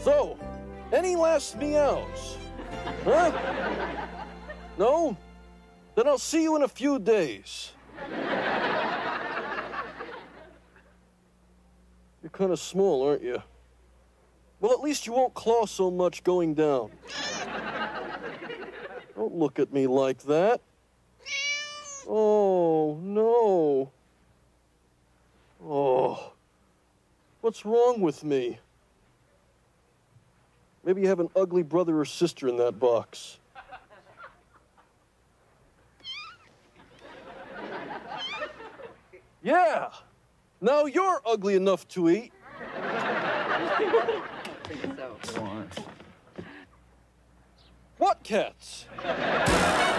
So, any last meows? Huh? No? Then I'll see you in a few days. You're kind of small, aren't you? Well, at least you won't claw so much going down. Don't look at me like that. Oh, no. Oh, what's wrong with me? Maybe you have an ugly brother or sister in that box. Yeah, now you're ugly enough to eat. What cats?